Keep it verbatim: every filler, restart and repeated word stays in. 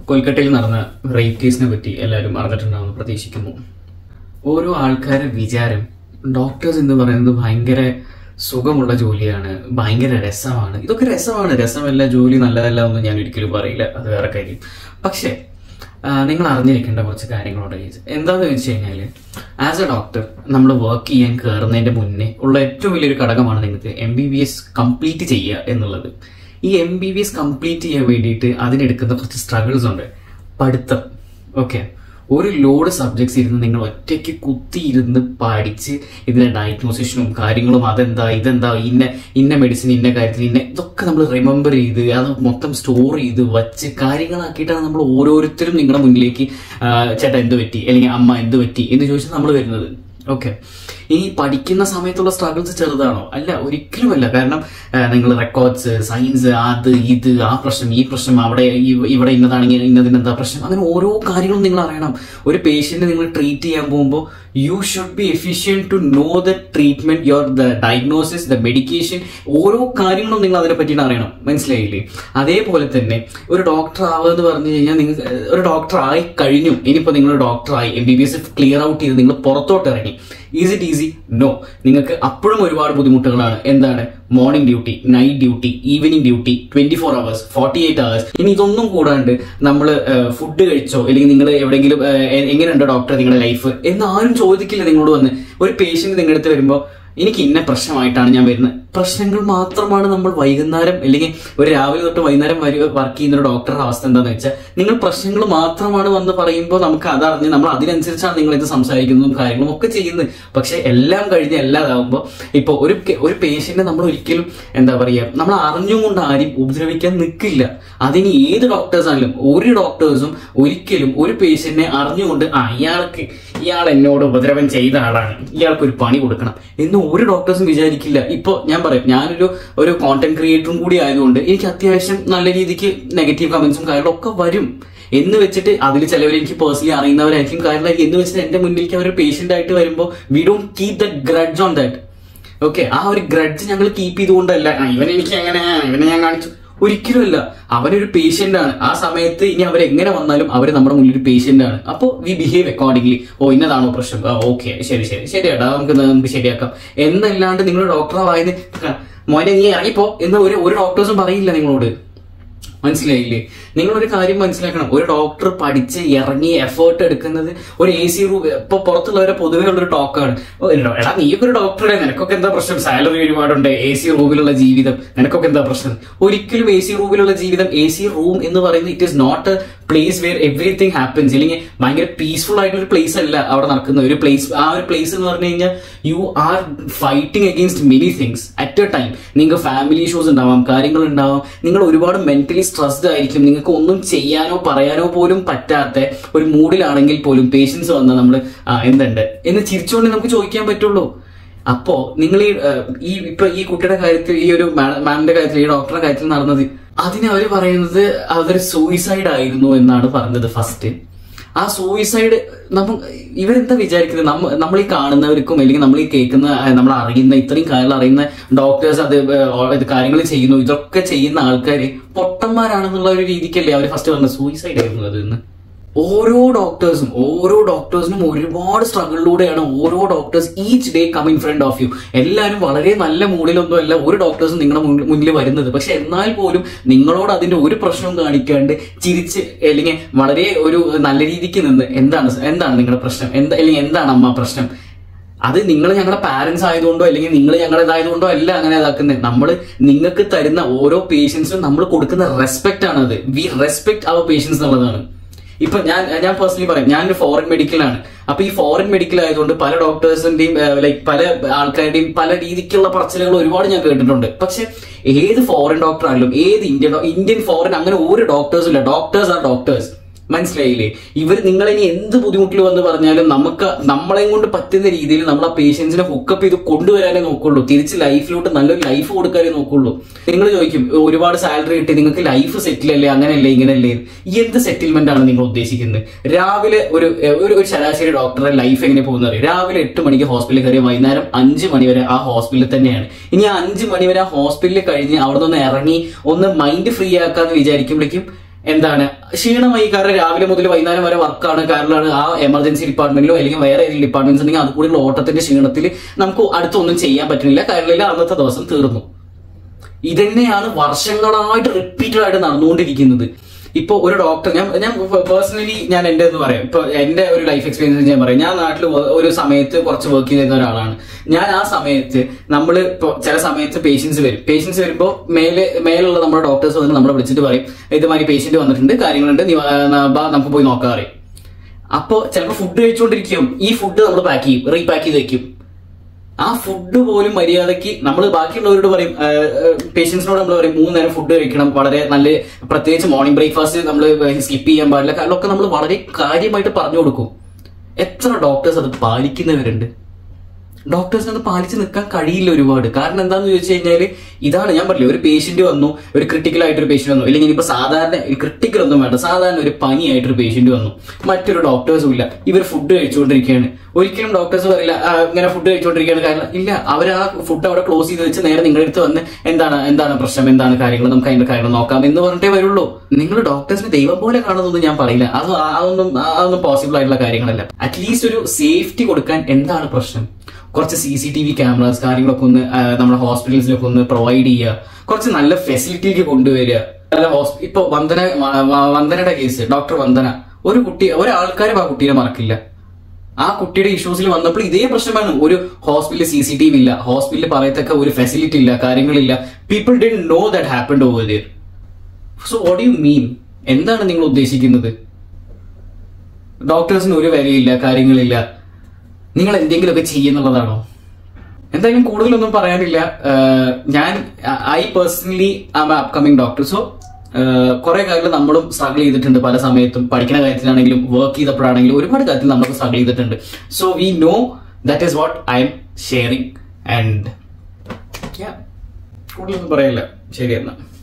കൊൽക്കത്തയിൽ നടന്ന റേപ്പ് കേസിനെ പറ്റി എല്ലാവരും അറിഞ്ഞിട്ടുണ്ടാവുമെന്ന് പ്രതീക്ഷിക്കുന്നു. ഓരോ ആൾക്കാരുടെ വിചാരം ഡോക്ടേഴ്സ് എന്ന് പറയുന്നത് ഭയങ്കര സുഖമുള്ള ജോലിയാണ്, ഭയങ്കര രസമാണ്. ഇതൊക്കെ രസമാണ്, രസമല്ല ജോലി നല്ലതല്ല ഒന്നും ഞാൻ ഒരിക്കലും പറയില്ല, അത് വേറെ കാര്യം. പക്ഷെ നിങ്ങൾ അറിഞ്ഞിരിക്കേണ്ട കുറച്ച് കാര്യങ്ങളുണ്ട്. എന്താണെന്ന് വെച്ച് കഴിഞ്ഞാൽ ആസ് എ ഡോക്ടർ നമ്മൾ വർക്ക് ചെയ്യാൻ കയറുന്നതിന്റെ മുന്നേ ഉള്ള ഏറ്റവും വലിയൊരു ഘടകമാണ് നിങ്ങൾക്ക് M B B S complete ചെയ്യുക എന്നുള്ളത്. ഈ M B B S complete ചെയ്യാൻ വേണ്ടിയിട്ട് അതിനെടുക്കുന്ന കുറച്ച് സ്ട്രഗിൾസ് ഉണ്ട്. പഠിത്തം, ഓക്കെ, ഒരു ലോഡ് സബ്ജക്ട്സ് ഇരുന്ന് നിങ്ങൾ ഒറ്റയ്ക്ക് കുത്തിയിരുന്ന് പഠിച്ച് ഇതിന്റെ ഡയഗ്നോസിഷനും കാര്യങ്ങളും അതെന്താ ഇതെന്താ ഇന്ന ഇന്ന മെഡിസിൻ ഇന്ന കാര്യത്തിൽ ഇന്ന ഇതൊക്കെ നമ്മൾ റിമെമ്പർ ചെയ്ത് അത് മൊത്തം സ്റ്റോർ ചെയ്ത് വച്ച് കാര്യങ്ങളാക്കിയിട്ടാണ് നമ്മൾ ഓരോരുത്തരും നിങ്ങളുടെ മുന്നിലേക്ക് ചേട്ടാ എന്ത് പറ്റി അല്ലെങ്കിൽ അമ്മ എന്ത് പറ്റി എന്ന് ചോദിച്ചാൽ നമ്മൾ വരുന്നത്. ഓക്കെ, ഈ പഠിക്കുന്ന സമയത്തുള്ള സ്ട്രഗിൾസ് ചെറുതാണോ? അല്ല, ഒരിക്കലുമല്ല. കാരണം നിങ്ങൾ റെക്കോർഡ്സ്, സയൻസ്, അത് ഇത് ആ പ്രശ്നം ഈ പ്രശ്നം അവിടെ ഇവിടെ ഇന്നതാണെങ്കിൽ ഇന്നതിനെന്താ പ്രശ്നം, അങ്ങനെ ഓരോ കാര്യങ്ങളും നിങ്ങൾ അറിയണം. ഒരു പേഷ്യന്റ് നിങ്ങൾ ട്രീറ്റ് ചെയ്യാൻ പോകുമ്പോൾ you should be efficient to know the treatment, your the diagnosis, the medication, ഓരോ കാര്യങ്ങളും നിങ്ങൾ അതിനെ പറ്റിയിട്ട് അറിയണം. മനസ്സിലായില്ലേ? അതേപോലെ തന്നെ ഒരു ഡോക്ടർ ആവുക എന്ന് പറഞ്ഞു കഴിഞ്ഞാൽ നിങ്ങൾ ഒരു ഡോക്ടർ ആയി കഴിഞ്ഞു, ഇനിയിപ്പോൾ നിങ്ങൾ ഡോക്ടറായി M B B S clear out ചെയ്ത് നിങ്ങൾ പുറത്തോട്ട് ഇറങ്ങി. Is it easy? നോ. നിങ്ങൾക്ക് അപ്പോഴും ഒരുപാട് ബുദ്ധിമുട്ടുകളാണ്. എന്താണ്? Morning duty, night duty, evening duty, twenty four hours, forty eight hours. ഇനി ഇതൊന്നും കൂടാണ്ട് നമ്മൾ ഫുഡ് കഴിച്ചോ അല്ലെങ്കിൽ നിങ്ങൾ എവിടെയെങ്കിലും എങ്ങനെയുണ്ട് ഡോക്ടർ നിങ്ങളുടെ ലൈഫ് എന്ന് ആരും ചോദിക്കില്ല നിങ്ങളോട് വന്ന്. ഒരു പേഷ്യന്റ് നിങ്ങളുടെ അടുത്ത് വരുമ്പോൾ എനിക്ക് ഇന്ന പ്രശ്നമായിട്ടാണ് ഞാൻ വരുന്നത്, പ്രശ്നങ്ങൾ മാത്രമാണ് നമ്മൾ വൈകുന്നേരം അല്ലെങ്കിൽ ഒരു രാവിലെ തൊട്ട് വൈകുന്നേരം വരെ വർക്ക് ചെയ്യുന്ന ഒരു ഡോക്ടറുടെ അവസ്ഥ എന്താണെന്ന് വെച്ചാൽ നിങ്ങൾ പ്രശ്നങ്ങൾ മാത്രമാണ് വന്ന് പറയുമ്പോൾ നമുക്ക് അതറിഞ്ഞ് നമ്മൾ അതിനനുസരിച്ചാണ് നിങ്ങൾ ഇത് സംസാരിക്കുന്നതും കാര്യങ്ങളും ഒക്കെ ചെയ്യുന്നത്. പക്ഷെ എല്ലാം കഴിഞ്ഞ് എല്ലാതാവുമ്പോൾ ഇപ്പോൾ ഒരു ഒരു പേഷ്യന്റിനെ നമ്മൾ ഒരിക്കലും എന്താ പറയുക നമ്മൾ അറിഞ്ഞുകൊണ്ട് ആരും ഉപദ്രവിക്കാൻ നിൽക്കില്ല. അതിന് ഏത് ഡോക്ടേഴ്സ് ആണെങ്കിലും ഒരു ഡോക്ടേഴ്സും ഒരിക്കലും ഒരു പേഷ്യന്റിനെ അറിഞ്ഞുകൊണ്ട് ആ ഇയാൾക്ക് ഇയാൾ എന്നോട് ഉപദ്രവം ചെയ്ത ആളാണ്, ഇയാൾക്ക് ഒരു പണി കൊടുക്കണം എന്ന് ഒരു ഡോക്ടേഴ്സും വിചാരിക്കില്ല. ഇപ്പൊ ഞാൻ പറയും, ഞാനൊരു ഒരു കോണ്ടന്റ് ക്രിയേറ്ററും കൂടി ആയതുകൊണ്ട് എനിക്ക് അത്യാവശ്യം നല്ല രീതിക്ക് നെഗറ്റീവ് കമന്റ്സും കാര്യങ്ങളും ഒക്കെ വരും. എന്ന് വെച്ചിട്ട് അതിൽ ചിലവർ എനിക്ക് പേഴ്സണലി അറിയുന്നവരായിരിക്കും കാര്യങ്ങളായിരിക്കും. എന്ന് വെച്ചിട്ട് എന്റെ മുന്നിലേക്ക് അവർ പേഷ്യന്റ് ആയിട്ട് വരുമ്പോൾ we don't keep the grudge on that. Okay, ആ ഒരു ഗ്രഡ്ജ് ഞങ്ങൾ കീപ്പ് ചെയ്തുകൊണ്ടല്ല ഇവനെ എനിക്ക് എങ്ങനെ ഇവനെ ഞാൻ കാണിച്ചു, ഒരിക്കലുമല്ല. അവനൊരു പേഷ്യന്റ് ആണ്. ആ സമയത്ത് ഇനി അവരെങ്ങനെ വന്നാലും അവർ നമ്മുടെ മുന്നിൽ ഒരു പേഷ്യന്റ് ആണ്. അപ്പോൾ വി ബിഹേവ് അക്കോർഡിംഗ്ലി. ഓ ഇന്നതാണോ പ്രശ്നം, ഓക്കെ ശരി ശരി ശരിയാട്ടാ നമുക്ക് നമുക്ക് ശരിയാക്കാം എന്നല്ലാണ്ട് നിങ്ങൾ ഡോക്ടറെ വായന മോനെ നീ ഇറങ്ങിപ്പോ എന്ന് ഒരു ഒരു ഡോക്ടേഴ്സും പറയില്ല നിങ്ങളോട്. മനസ്സിലായില്ലേ? നിങ്ങളൊരു കാര്യം മനസ്സിലാക്കണം, ഒരു ഡോക്ടർ പഠിച്ച് ഇറങ്ങി എഫേർട്ട് എടുക്കുന്നത് ഒരു എ സി റൂം. ഇപ്പൊ പുറത്തുള്ളവരെ പൊതുവേ ഉള്ളൊരു ടോക്കാണ്, എടാ നീയൊക്കെ ഒരു ഡോക്ടറെ, നിനക്കൊക്കെ എന്താ പ്രശ്നം, സാലറി ഒരുപാടുണ്ട്, എ സി റൂമിലുള്ള ജീവിതം, നിനക്കൊക്കെ എന്താ പ്രശ്നം? ഒരിക്കലും എ സി റൂമിലുള്ള ജീവിതം, എ സി റൂം എന്ന് പറയുന്നത് it is not a place where everything happens. അല്ലെങ്കിൽ ഭയങ്കര പീസ്ഫുൾ ആയിട്ടുള്ള ഒരു പ്ലേസ് അല്ല അവിടെ നടക്കുന്ന ഒരു പ്ലേസ്. ആ ഒരു പ്ലേസ് എന്ന് പറഞ്ഞു കഴിഞ്ഞാൽ you are fighting against many things at a time. നിങ്ങൾക്ക് ഫാമിലി ഇഷ്യൂസ് ഉണ്ടാവാം, കാര്യങ്ങൾ ഉണ്ടാവാം, നിങ്ങൾ ഒരുപാട് മെന്റലി സ്ട്രെസ്ഡ് ആയിരിക്കും, നിങ്ങൾക്ക് ഒന്നും ചെയ്യാനോ പറയാനോ പോലും പറ്റാത്ത ഒരു മൂഡിലാണെങ്കിൽ പോലും പേഷ്യൻസ് വന്നാൽ നമ്മൾ എന്തുണ്ട് എന്ന് ചിരിച്ചുകൊണ്ട് നമുക്ക് ചോദിക്കാൻ പറ്റുള്ളൂ. അപ്പോ നിങ്ങൾ ഈ ഇപ്പൊ ഈ കുട്ടിയുടെ കാര്യത്തിൽ, ഈ ഒരു മാമിന്റെ കാര്യത്തിൽ, ഈ ഡോക്ടറുടെ കാര്യത്തിൽ നടന്നത്, അതിന് അവര് പറയുന്നത് അതൊരു സൂയിസൈഡ് ആയിരുന്നു എന്നാണ് പറഞ്ഞത് ഫസ്റ്റ്. ആ സൂയിസൈഡ് നമ്മ ഇവരെന്താ വിചാരിക്കുന്നത്? നമ്മ നമ്മൾ ഈ കാണുന്നവർക്കും അല്ലെങ്കിൽ നമ്മൾ ഈ കേൾക്കുന്ന നമ്മൾ അറിയുന്ന ഇത്രയും കാര്യങ്ങൾ അറിയുന്ന ഡോക്ടേഴ്സ് അത് ഇത് കാര്യങ്ങൾ ചെയ്യുന്നു, ഇതൊക്കെ ചെയ്യുന്ന ആൾക്കാര് പൊട്ടന്മാരാണെന്നുള്ള ഒരു രീതിക്കല്ലേ അവർ ഫസ്റ്റ് പറഞ്ഞത് സൂയിസൈഡ് ആയിരുന്നു അത് എന്ന്. ഓരോ ഡോക്ടേഴ്സും ഓരോ ഡോക്ടേഴ്സിനും ഒരുപാട് സ്ട്രഗിളിലൂടെയാണ് ഓരോ doctors each day come in front of you. എല്ലാവരും വളരെ നല്ല മൂഡിലൊന്നും അല്ല ഒരു ഡോക്ടേഴ്സും നിങ്ങളുടെ മുന്നിൽ വരുന്നത്. പക്ഷെ എന്നാൽ പോലും നിങ്ങളോട് അതിന്റെ ഒരു പ്രശ്നവും കാണിക്കാണ്ട് ചിരിച്ച് അല്ലെങ്കിൽ വളരെ ഒരു നല്ല രീതിക്ക് നിന്ന് എന്താണ് എന്താണ് നിങ്ങളുടെ പ്രശ്നം, എന്താ അല്ലെങ്കിൽ എന്താണ് അമ്മ പ്രശ്നം, അത് നിങ്ങൾ ഞങ്ങളുടെ പാരന്റ്സ് ആയതുകൊണ്ടോ അല്ലെങ്കിൽ നിങ്ങൾ ഞങ്ങളുടേതായതുകൊണ്ടോ അല്ല അങ്ങനെ ഇതാക്കുന്നത്. നമ്മൾ നിങ്ങൾക്ക് തരുന്ന ഓരോ പേഷ്യൻസിനും നമ്മൾ കൊടുക്കുന്ന റെസ്പെക്ട് ആണ് അത്. വി റെസ്പെക്ട് അവർ പേഷ്യൻസ് എന്നുള്ളതാണ്. ഇപ്പൊ ഞാൻ ഞാൻ പേഴ്സണലി പറയാം, ഞാനൊരു ഫോറിൻ മെഡിക്കലാണ്. അപ്പൊ ഈ ഫോറിൻ മെഡിക്കൽ ആയതുകൊണ്ട് പല ഡോക്ടേഴ്സിന്റെയും ലൈക്ക് പല ആൾക്കാരുടെയും പല രീതിക്കുള്ള പറച്ചിലുകൾ ഒരുപാട് ഞാൻ കേട്ടിട്ടുണ്ട്. പക്ഷെ ഏത് ഫോറിൻ ഡോക്ടർ ആണെങ്കിലും ഏത് ഇന്ത്യൻ ഇന്ത്യൻ ഫോറിൻ അങ്ങനെ ഒരു ഡോക്ടേഴ്സും ഇല്ല. Doctors are doctors. മനസ്സിലായില്ലേ? ഇവർ നിങ്ങളിനി എന്ത് ബുദ്ധിമുട്ടിൽ വന്ന് പറഞ്ഞാലും നമുക്ക് നമ്മളെ കൊണ്ട് പറ്റുന്ന രീതിയിൽ നമ്മൾ ആ പേഷ്യൻസിനെ ഹുക്കപ്പ് ചെയ്ത് കൊണ്ടുവരാനേ നോക്കുള്ളൂ. തിരിച്ച് ലൈഫിലോട്ട് നല്ലൊരു ലൈഫ് കൊടുക്കാനേ നോക്കുള്ളൂ. നിങ്ങൾ ചോദിക്കും ഒരുപാട് സാലറി കിട്ടി നിങ്ങൾക്ക് ലൈഫ് സെറ്റിൽ അല്ലേ, അങ്ങനെയല്ലേ ഇങ്ങനെയല്ലേ? എന്ത് സെറ്റിൽമെന്റ് ആണ് നിങ്ങൾ ഉദ്ദേശിക്കുന്നത്? രാവിലെ ഒരു ഒരു ശരാശരി ഡോക്ടറെ ലൈഫ് എങ്ങനെ പോകുന്നത്? രാവിലെ എട്ട് മണിക്ക് ഹോസ്പിറ്റലിൽ കയറി വൈകുന്നേരം അഞ്ച് മണി വരെ ആ ഹോസ്പിറ്റലിൽ തന്നെയാണ്. ഇനി ആ അഞ്ച് മണി വരെ ആ ഹോസ്പിറ്റലിൽ കഴിഞ്ഞ് അവിടെ നിന്ന് ഇറങ്ങി ഒന്ന് മൈൻഡ് ഫ്രീ ആക്കാന്ന് വിചാരിക്കുമ്പോഴേക്കും എന്താണ് ക്ഷീണമായി, കാരണം രാവിലെ മുതൽ വൈകുന്നേരം വരെ വർക്കാണ്, കാരണം ആ എമർജൻസി ഡിപ്പാർട്ട്മെന്റിലോ അല്ലെങ്കിൽ വേറെ ഏതെങ്കിലും ഡിപ്പാർട്ട്മെന്റ്സ് ഉണ്ടെങ്കിൽ അത് കൂടിയുള്ള ഓട്ടത്തിന്റെ ക്ഷീണത്തിൽ നമുക്ക് അടുത്തൊന്നും ചെയ്യാൻ പറ്റുന്നില്ല, കാരണം അന്നത്തെ ദിവസം തീർന്നു. ഇതന്നെയാണ് വർഷങ്ങളായിട്ട് റിപ്പീറ്റഡ് ആയിട്ട് നടന്നുകൊണ്ടിരിക്കുന്നത്. ഇപ്പൊ ഒരു ഡോക്ടർ, ഞാൻ ഞാൻ പേഴ്സണലി ഞാൻ എന്റെ എന്ന് പറയാം, ഇപ്പൊ എന്റെ ഒരു ലൈഫ് എക്സ്പീരിയൻസ് ഞാൻ പറയാം. ഞാൻ നാട്ടിൽ ഒരു സമയത്ത് കുറച്ച് വർക്ക് ചെയ്തിരുന്ന ഒരാളാണ് ഞാൻ. ആ സമയത്ത് നമ്മൾ ഇപ്പൊ ചില സമയത്ത് പേഷ്യൻസ് വരും പേഷ്യൻസ് വരുമ്പോൾ മേലെ മേലുള്ള നമ്മുടെ ഡോക്ടേഴ്സ് വന്ന് നമ്മളെ വിളിച്ചിട്ട് പറയും, ഇതുമാതിരി പേഷ്യന്റ് വന്നിട്ടുണ്ട്, കാര്യങ്ങളുണ്ട്, നമുക്ക് പോയി നോക്കാൻ അറിയും. അപ്പോൾ ചിലപ്പോൾ ഫുഡ് കഴിച്ചുകൊണ്ടിരിക്കും, ഈ ഫുഡ് നമ്മൾ പാക്ക് ചെയ്യും, റീപാക്ക് ചെയ്ത് വെക്കും. ആ ഫുഡ് പോലും മര്യാദയ്ക്ക് നമ്മൾ ബാക്കിയുള്ളവരോട് പറയും, പേഷ്യൻസിനോട് നമ്മൾ പറയും മൂന്ന് നേരം ഫുഡ് കഴിക്കണം, വളരെ നല്ല, പ്രത്യേകിച്ച് മോർണിംഗ് ബ്രേക്ക്ഫാസ്റ്റ് നമ്മൾ സ്കിപ്പ് ചെയ്യാൻ പാടില്ല, കാരണമൊക്കെ നമ്മൾ വളരെ കാര്യമായിട്ട് പറഞ്ഞു കൊടുക്കും. എത്ര ഡോക്ടേഴ്സ് അത് പാലിക്കുന്നവരുണ്ട്? ഡോക്ടേഴ്സിന് അത് പാലിച്ച് നിൽക്കാൻ കഴിയില്ല ഒരുപാട്. കാരണം എന്താണെന്ന് ചോദിച്ചു കഴിഞ്ഞാൽ ഇതാണ് ഞാൻ പറഞ്ഞില്ല, ഒരു പേഷ്യന്റ് വന്നു, ഒരു ക്രിട്ടിക്കൽ ആയിട്ടൊരു പേഷ്യന്റ് വന്നു, ഇല്ലെങ്കിൽ ഇപ്പൊ സാധാരണ ക്രിട്ടിക്കൽ ഒന്നും വേണ്ട, സാധാരണ ഒരു പനിയായിട്ടൊരു പേഷ്യന്റ് വന്നു, മറ്റൊരു ഡോക്ടേഴ്സും ഇല്ല, ഇവർ ഫുഡ് കഴിച്ചുകൊണ്ടിരിക്കുകയാണ്. ഒരിക്കലും ഡോക്ടേഴ്സ് പറയില്ല ഇങ്ങനെ ഫുഡ് കഴിച്ചുകൊണ്ടിരിക്കുകയാണ്, കാരണം ഇല്ല, അവർ ആ ഫുഡ് അവിടെ ക്ലോസ് ചെയ്ത് വെച്ച് നേരെ നിങ്ങളുടെ അടുത്ത് വന്ന് എന്താണ് എന്താണ് പ്രശ്നം, എന്താണ് കാര്യങ്ങൾ, നമുക്ക് അതിന്റെ കാര്യങ്ങൾ നോക്കാം എന്ന് പറഞ്ഞിട്ടേ വരുള്ളൂ. നിങ്ങൾ ഡോക്ടേഴ്സിന് ദൈവം പോലെ കാണുന്നതൊന്നും ഞാൻ പറയില്ല, അത് അതൊന്നും അതൊന്നും പോസിബിൾ ആയിട്ടുള്ള കാര്യങ്ങളല്ല. അറ്റ്ലീസ്റ്റ് ഒരു സേഫ്റ്റി കൊടുക്കാൻ എന്താണ് പ്രശ്നം? കുറച്ച് C C T V cameras കാര്യങ്ങളൊക്കെ ഒന്ന് നമ്മുടെ ഹോസ്പിറ്റൽസിലൊക്കെ ഒന്ന് പ്രൊവൈഡ് ചെയ്യുക, കുറച്ച് നല്ല ഫെസിലിറ്റിക്ക് കൊണ്ടുവരിക. അല്ല ഇപ്പൊ വന്ദന വന്ദനയുടെ കേസ്, ഡോക്ടർ വന്ദന, ഒരു കുട്ടി ഒരാൾക്കാരും ആ കുട്ടീനെ മറക്കില്ല. ആ കുട്ടിയുടെ ഇഷ്യൂസിൽ വന്നപ്പോൾ ഇതേ പ്രശ്നമാണ്. ഒരു ഹോസ്പിറ്റലിൽ സി സി ടി വി ഇല്ല, ഹോസ്പിറ്റലിൽ പറയത്തക്ക ഒരു ഫെസിലിറ്റി ഇല്ല, കാര്യങ്ങളില്ല. People didn't know that happened over there. So what you mean? എന്താണ് നിങ്ങൾ ഉദ്ദേശിക്കുന്നത്? ഡോക്ടേഴ്സിന് ഒരു വിലയില്ല, കാര്യങ്ങളില്ല, നിങ്ങൾ എന്തെങ്കിലുമൊക്കെ ചെയ്യുന്നുള്ളതാണോ? എന്തായാലും കൂടുതലൊന്നും പറയാനില്ല. ഞാൻ I personally am a upcoming doctor. So കുറെ കാര്യങ്ങൾ നമ്മളും സ്ട്രഗിൾ ചെയ്തിട്ടുണ്ട് പല സമയത്തും, പഠിക്കുന്ന കാര്യത്തിലാണെങ്കിലും വർക്ക് ചെയ്തപ്പോഴാണെങ്കിലും ഒരുപാട് കാര്യത്തിൽ നമ്മളൊക്കെ സ്ട്രഗിൾ ചെയ്തിട്ടുണ്ട്. So we know that is what I am sharing. And കൂടുതലൊന്നും പറയില്ല. ശരി എന്നാ.